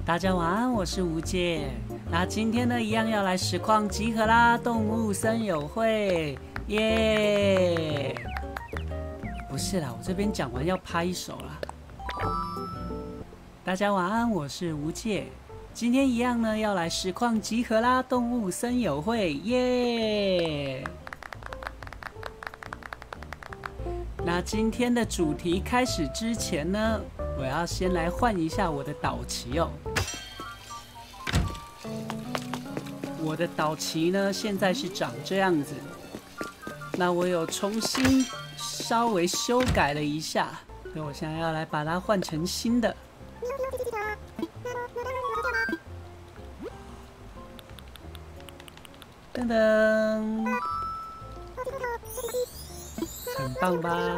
大家晚安，我是吴姐。那今天呢，一样要来实况集合啦，动物森友会，耶！不是啦，我这边讲完要拍手啦。大家晚安，我是吴姐。今天一样呢，要来实况集合啦，动物森友会，耶！那今天的主题开始之前呢，我要先来换一下我的岛旗哦。我的岛旗呢，现在是长这样子。那我有重新稍微修改了一下，所以我现在要来把它换成新的。噔噔，很棒吧？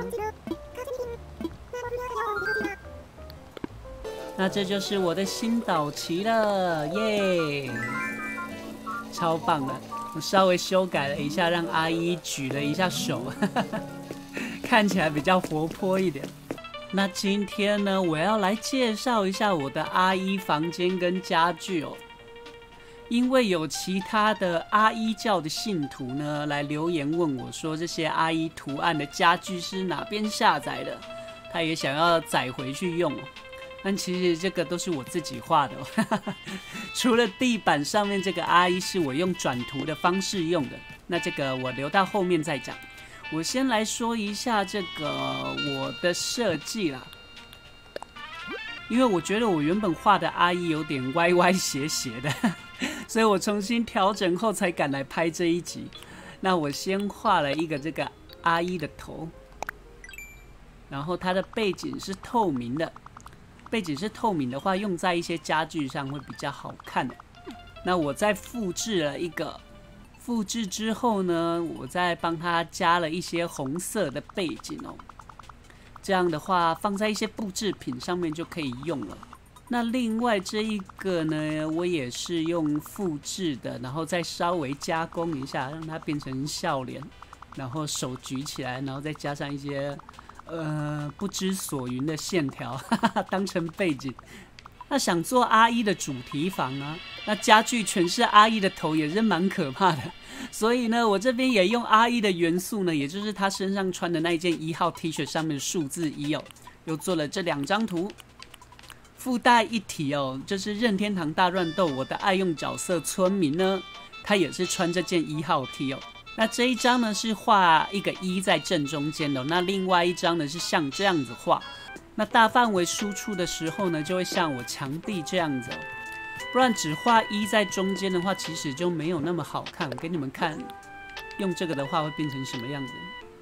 那这就是我的新岛旗了，耶！超棒的！我稍微修改了一下，让阿姨举了一下手，看起来比较活泼一点。那今天呢，我要来介绍一下我的阿姨房间跟家具哦。因为有其他的阿姨教的信徒呢，来留言问我说，这些阿姨图案的家具是哪边下载的？他也想要载回去用哦。但其实这个都是我自己画的哦，除了地板上面这个阿姨是我用转图的方式用的，那这个我留到后面再讲。我先来说一下这个我的设计啦，因为我觉得我原本画的阿姨有点歪歪斜斜的，所以我重新调整后才敢来拍这一集。那我先画了一个这个阿姨的头，然后它的背景是透明的。背景是透明的话，用在一些家具上会比较好看。那我再复制了一个，复制之后呢，我再帮它加了一些红色的背景哦。这样的话，放在一些布制品上面就可以用了。那另外这一个呢，我也是用复制的，然后再稍微加工一下，让它变成笑脸，然后手举起来，然后再加上一些不知所云的线条，当成背景。那想做阿姨的主题房啊，那家具全是阿姨的头，也是蛮可怕的。所以呢，我这边也用阿姨的元素呢，也就是她身上穿的那一件1号 T 恤上面的数字1哦，又做了这2张图。附带一提哦，就是任天堂大乱斗我的爱用角色村民呢，他也是穿这件1号 T 哦。那这一张呢是画一个1在正中间的，那另外一张呢是像这样子画。那大范围输出的时候呢，就会像我墙壁这样子哦。不然只画1在中间的话，其实就没有那么好看。我给你们看，用这个的话会变成什么样子？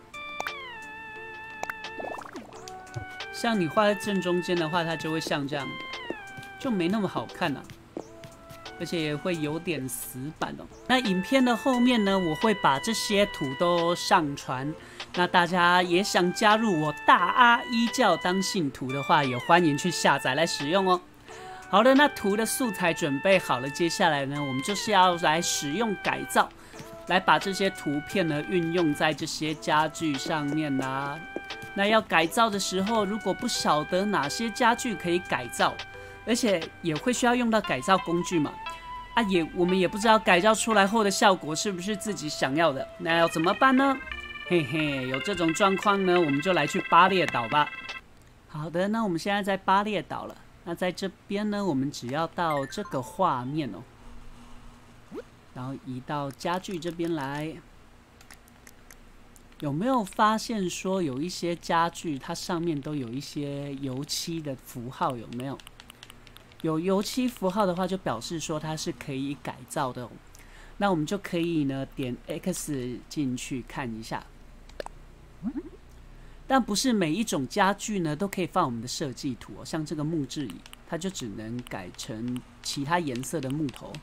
像你画在正中间的话，它就会像这样，就没那么好看了。而且也会有点死板哦。那影片的后面呢，我会把这些图都上传。那大家也想加入我大阿姨教当信徒的话，也欢迎去下载来使用哦。好的，那图的素材准备好了，接下来呢，我们就是要来使用改造，来把这些图片呢运用在这些家具上面啦。那要改造的时候，如果不晓得哪些家具可以改造，而且也会需要用到改造工具嘛，我们也不知道改造出来后的效果是不是自己想要的，那要怎么办呢？嘿嘿，有这种状况呢，我们就来去巴列岛吧。好的，那我们现在在巴列岛了。那在这边呢，我们只要到这个画面哦，然后移到家具这边来。有没有发现说有一些家具它上面都有一些油漆的符号？有没有？有油漆符号的话，就表示说它是可以改造的哦。那我们就可以呢点 X 进去看一下。但不是每一种家具呢都可以放我们的设计图哦，像这个木质椅，它就只能改成其他颜色的木头。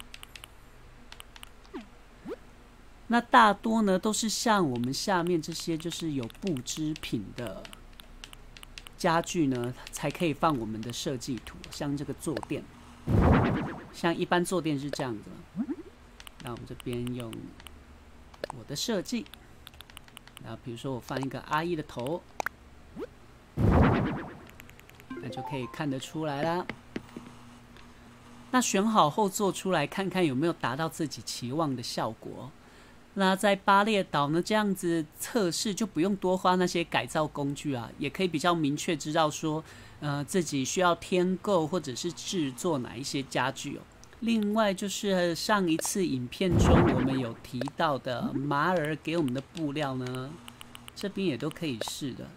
那大多呢都是像我们下面这些就是有布织品的家具呢，才可以放我们的设计图，像这个坐垫，像一般坐垫是这样子。那我们这边用我的设计，然后比如说我放一个阿姨的头，那就可以看得出来啦。 那选好后做出来，看看有没有达到自己期望的效果。那在巴列岛呢，这样子测试就不用多花那些改造工具啊，也可以比较明确知道说，自己需要添购或者是制作哪一些家具哦。另外就是上一次影片中我们有提到的马尔给我们的布料呢，这边也都可以试的。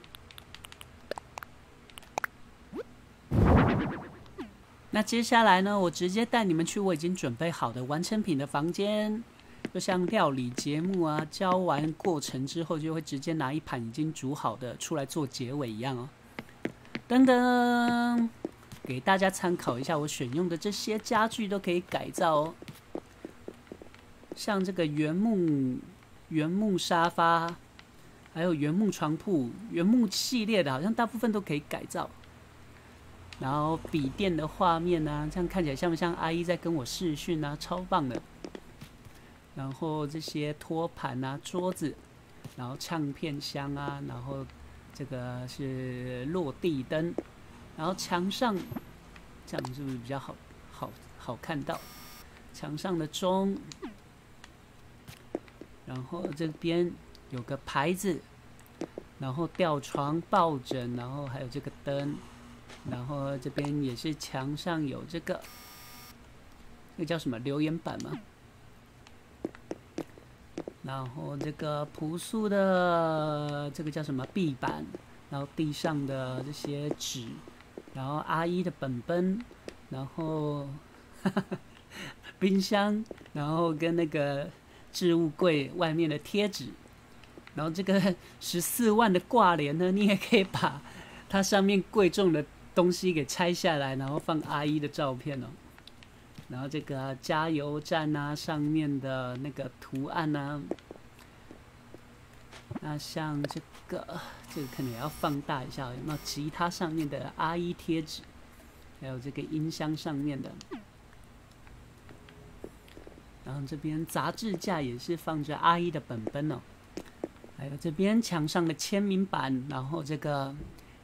那接下来呢，我直接带你们去我已经准备好的完成品的房间，就像料理节目啊，教完过程之后就会直接拿一盘已经煮好的出来做结尾一样哦。噔噔，给大家参考一下，我选用的这些家具都可以改造哦。像这个原木沙发，还有原木床铺，原木系列的，好像大部分都可以改造。然后笔电的画面啊，这样看起来像不像阿姨在跟我视讯啊？超棒的。然后这些托盘啊、桌子，然后唱片箱啊，然后这个是落地灯，然后墙上这样是不是比较好看到？墙上的钟，然后这边有个牌子，然后吊床、抱枕，然后还有这个灯。然后这边也是墙上有这个，那叫什么留言板吗？然后这个朴素的这个叫什么壁板，然后地上的这些纸，然后阿姨的本，然后冰箱，然后跟那个置物柜外面的贴纸，然后这个14万的挂帘呢，你也可以把它上面贵重的东西给拆下来，然后放阿姨的照片哦。然后这个加油站啊，上面的那个图案啊，那像这个可能也要放大一下，有没有吉他上面的阿姨贴纸，还有这个音箱上面的。然后这边杂志架也是放着阿姨的本哦，还有这边墙上的签名板，然后这个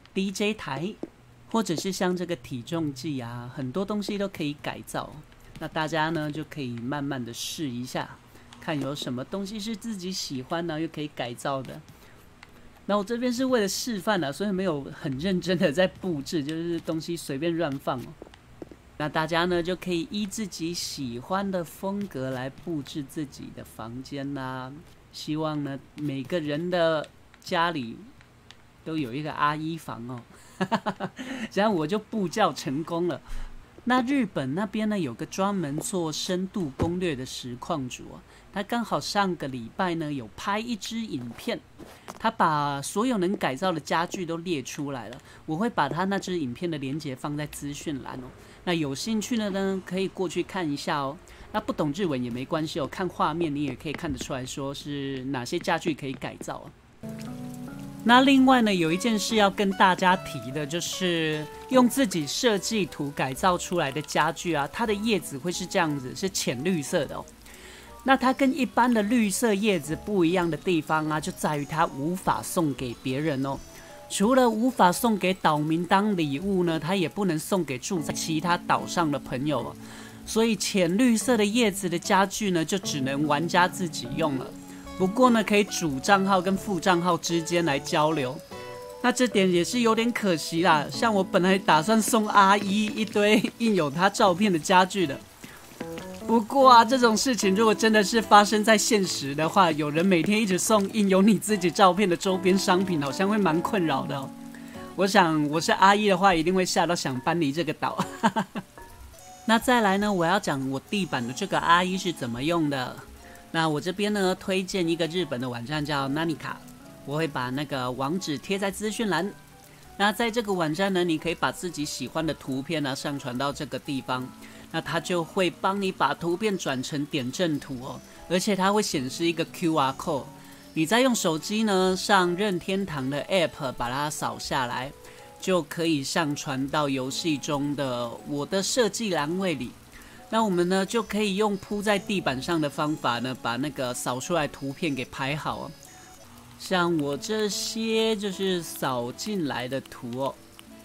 DJ 台。或者是像这个体重计啊，很多东西都可以改造。那大家呢就可以慢慢的试一下，看有什么东西是自己喜欢呢，又可以改造的。那我这边是为了示范啊，所以没有很认真的在布置，就是东西随便乱放哦。那大家呢就可以依自己喜欢的风格来布置自己的房间啦。希望呢每个人的家里都有一个阿姨房哦。这样我就布教成功了。那日本那边呢，有个专门做深度攻略的实况主啊，他刚好上个礼拜呢有拍一支影片，他把所有能改造的家具都列出来了。我会把他那支影片的连结放在资讯栏哦。那有兴趣的呢，可以过去看一下哦。那不懂日文也没关系哦，看画面你也可以看得出来说是哪些家具可以改造啊。那另外呢，有一件事要跟大家提的，就是用自己设计图改造出来的家具啊，它的叶子会是这样子，是浅绿色的哦。那它跟一般的绿色叶子不一样的地方啊，就在于它无法送给别人哦。除了无法送给岛民当礼物呢，它也不能送给住在其他岛上的朋友哦。所以浅绿色的叶子的家具呢，就只能玩家自己用了。不过呢，可以主账号跟副账号之间来交流，那这点也是有点可惜啦。像我本来打算送阿姨一堆印有她照片的家具的，不过啊，这种事情如果真的是发生在现实的话，有人每天一直送印有你自己照片的周边商品，好像会蛮困扰的哦。我想我是阿姨的话，一定会吓到想搬离这个岛。那再来呢，我要讲我地板的这个阿姨是怎么用的。那我这边呢，推荐一个日本的网站叫 Nanika， 我会把那个网址贴在资讯栏。那在这个网站呢，你可以把自己喜欢的图片呢上传到这个地方，那它就会帮你把图片转成点阵图哦，而且它会显示一个 QR code， 你再用手机呢上任天堂的 App 把它扫下来，就可以上传到游戏中的我的设计栏位里。那我们呢就可以用铺在地板上的方法呢，把那个扫出来图片给排好哦。像我这些就是扫进来的图哦。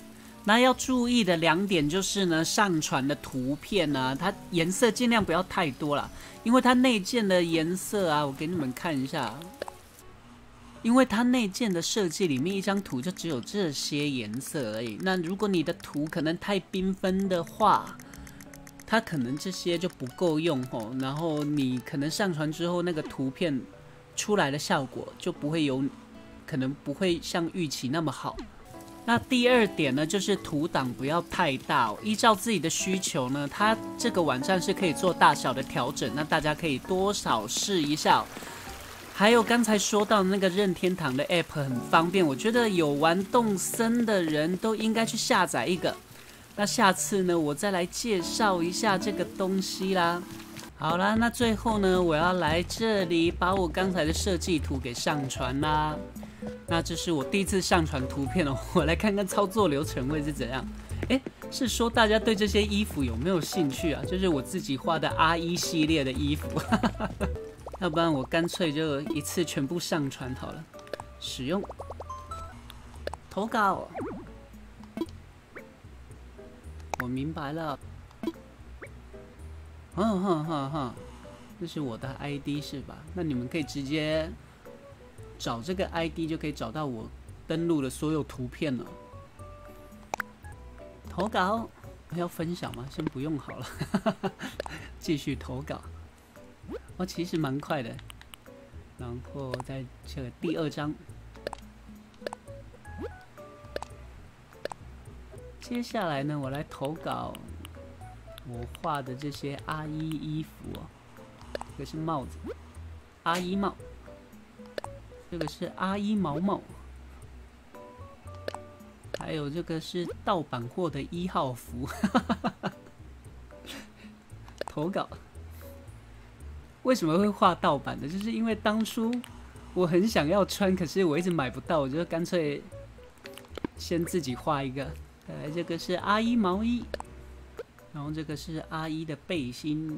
那要注意的2点就是呢，上传的图片呢，它颜色尽量不要太多啦，因为它内建的颜色啊，我给你们看一下。因为它内建的设计里面，一张图就只有这些颜色而已。那如果你的图可能太缤纷的话，它可能这些就不够用吼。然后你可能上传之后，那个图片出来的效果就不会有，可能不会像预期那么好。那第2点呢，就是图档不要太大哦，依照自己的需求呢，它这个网站是可以做大小的调整，那大家可以多少试一下哦。还有刚才说到那个任天堂的 App 很方便，我觉得有玩动森的人都应该去下载一个。那下次呢，我再来介绍一下这个东西啦。好啦，那最后呢，我要来这里把我刚才的设计图给上传啦。那这是我第一次上传图片哦，我来看看操作流程会是怎样。是说大家对这些衣服有没有兴趣啊？就是我自己画的 R1 系列的衣服。要不然我干脆就一次全部上传好了。使用投稿，我明白了。这是我的 ID 是吧？那你们可以直接找这个 ID 就可以找到我登录的所有图片了。投稿要分享吗？先不用好了，继续投稿。其实蛮快的。然后在这个第2章，接下来呢，我来投稿我画的这些阿姨衣服哦。这个是帽子，阿姨帽；这个是阿姨毛毛，还有这个是盗版货的1号服。投稿。为什么会画盗版的？就是因为当初我很想要穿，可是我一直买不到，我就干脆先自己画一个。再来，这个是阿姨毛衣，然后这个是阿姨的背心，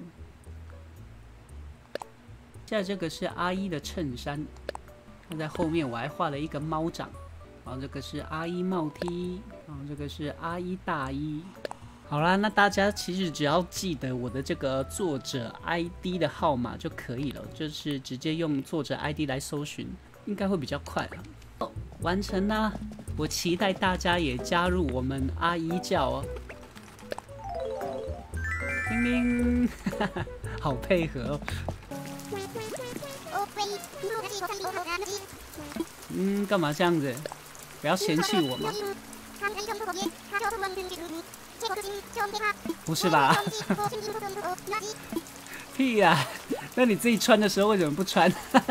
现在这个是阿姨的衬衫，那在后面我还画了一个猫掌，然后这个是阿姨帽 T， 然后这个是阿姨大衣。好啦，那大家其实只要记得我的这个作者 ID 的号码就可以了，就是直接用作者 ID 来搜寻，应该会比较快啊。完成啦！我期待大家也加入我们阿姨教哦。叮叮，好配合哦。干嘛这样子？不要嫌弃我嘛。不是吧？屁呀、啊！那你自己穿的时候为什么不穿？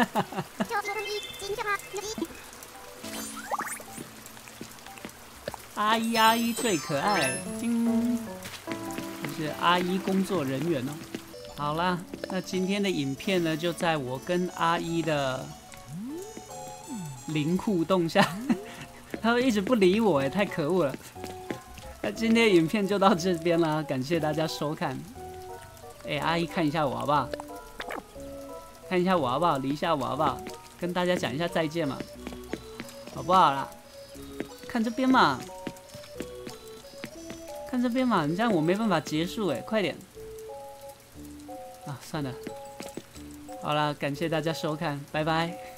阿姨最可爱，就是阿姨工作人员哦。好啦，那今天的影片呢，就在我跟阿姨的零互动下，他们一直不理我，太可恶了。那今天的影片就到这边啦，感谢大家收看。阿姨看一下我好不好？看一下我好不好？理一下我好不好？跟大家讲一下再见嘛，好不好啦？看这边嘛，看这边嘛，你这样我没办法结束快点。啊，算了，好啦，感谢大家收看，拜拜。